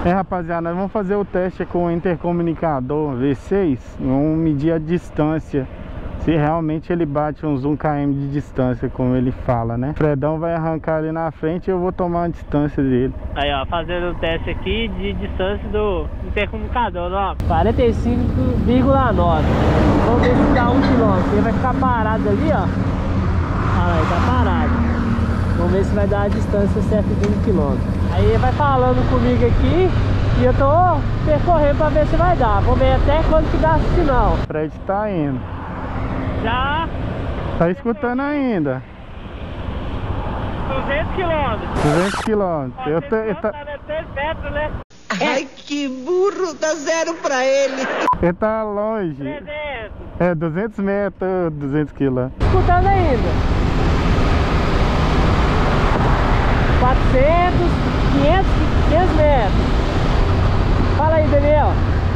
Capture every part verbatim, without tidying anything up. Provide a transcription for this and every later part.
É, rapaziada, nós vamos fazer o teste com o intercomunicador V seis. Vamos medir a distância, se realmente ele bate uns um quilômetro de distância, como ele fala, né? O Fredão vai arrancar ali na frente e eu vou tomar a distância dele. Aí, ó, fazendo o teste aqui de distância do intercomunicador, ó. quarenta e cinco vírgula nove. Vamos ver se dá um quilômetro. Ele vai ficar parado ali, ó. Olha lá, ele tá parado. Vamos ver se vai dar a distância certa de um quilômetro. Aí ele vai falando comigo aqui e eu tô percorrendo pra ver se vai dar. Vamos ver até quando que dá o sinal. O Fred tá indo. Já Tá escutando ainda. duzentos quilômetros. duzentos quilômetros. Eu tô, eu tô... metros, né? Ai, que burro, dá zero pra ele. Ele tá longe. trezentos. É, duzentos metros, duzentos quilômetros. Escutando ainda. quatrocentos, quinhentos, quinhentos metros. Fala aí, Daniel.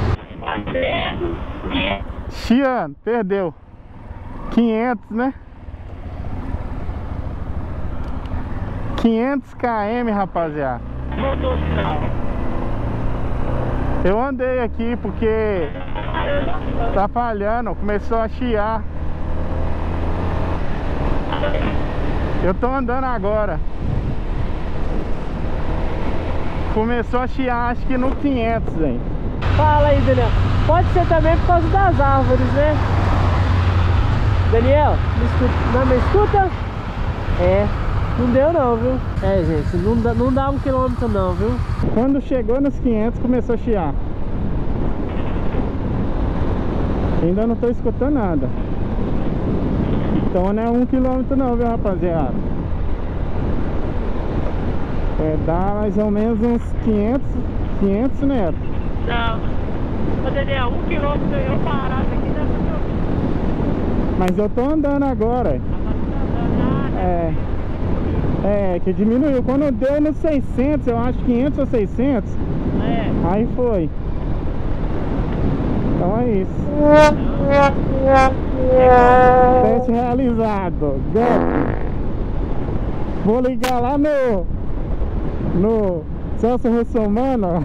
Chiano, perdeu. quinhentos, né? quinhentos quilômetros, rapaziada. Voltou o sinal. Eu andei aqui porque tá falhando, começou a chiar. Eu tô andando agora. Começou a chiar, acho que no quinhentos, hein? Fala aí, Daniel. Pode ser também por causa das árvores, né? Daniel, me escuta. Não me escuta? É, não deu não, viu? É, gente, não dá, não dá um quilômetro não, viu? Quando chegou nos quinhentos, começou a chiar. Ainda não tô escutando nada. Então não é um quilômetro não, viu, rapaziada? É, dá mais ou menos uns quinhentos, quinhentos metros. Não. Ô, Daniel, um quilômetro eu parado aqui dá pra eu... Mas eu tô andando agora. É, é, que diminuiu. Quando deu nos seiscentos, eu acho quinhentos ou seiscentos. É. Aí foi. Então é isso. Teste realizado. Go. Vou ligar lá no No Celso Russomano.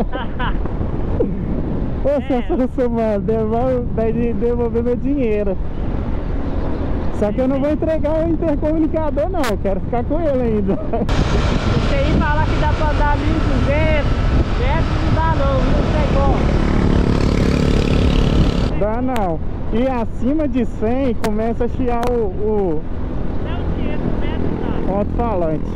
Ô, é. Celso Russomano, devolve, vai devolver meu dinheiro. Só que eu não vou entregar o intercomunicador não, eu quero ficar com ele ainda. Você aí falar que dá pra andar mil e duzentos metros, não dá não, viu? Dá não. E acima de cem começa a chiar o, o, o alto-falante.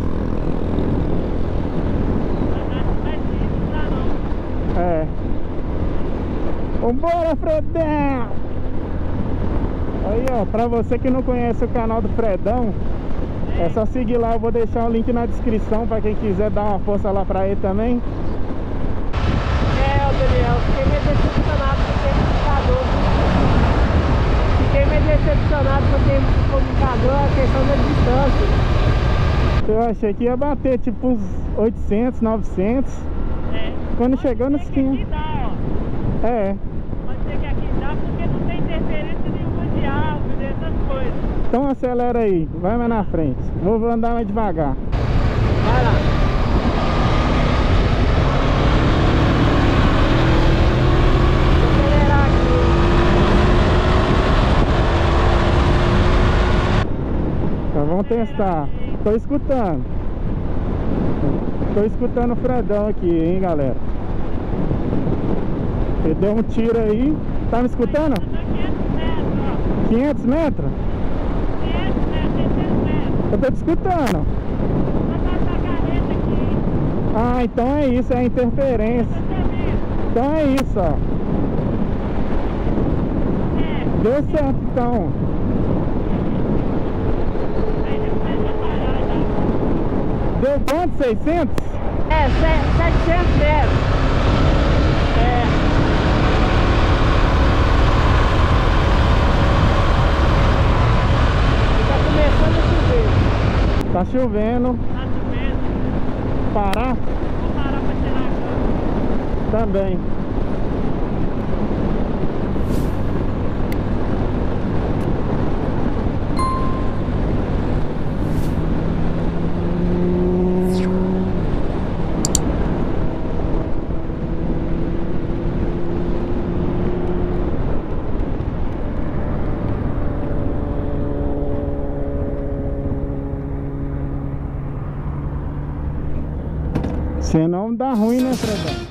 É. Vambora, Fredão! Aí, ó, pra você que não conhece o canal do Fredão, é só seguir lá, eu vou deixar o link na descrição pra quem quiser dar uma força lá pra ele também. É, ô Daniel, fiquei meio decepcionado com o comunicador. Fiquei meio decepcionado com o comunicador, a questão da distância. Eu achei que ia bater tipo uns oitocentos, novecentos. É. Quando chegou nos quinhentos. Dá, ó. É. Pode ser que aqui dá porque não tem interferência nenhuma de árvore, dessas coisas. Então acelera aí, vai mais na frente. Vou andar mais devagar. Vai lá. Vou acelerar aqui. Então vamos testar. Tô escutando. Tô escutando o Fredão aqui, hein, galera. Ele deu um tiro aí. Tá me escutando? quinhentos metros? quinhentos metros, seiscentos metros. Eu tô te escutando. Vou passar a caneta aqui. Ah, então é isso, é a interferência. Então é isso, ó. É. Deu certo, então. Aí depois vai parar, tá? Deu quanto? seiscentos? É, setecentos metros. É. Tá começando a chover. Tá chovendo. Tá chovendo. Parar? Vou parar pra tirar a cama. Também. Senão dá ruim, né, Fredão?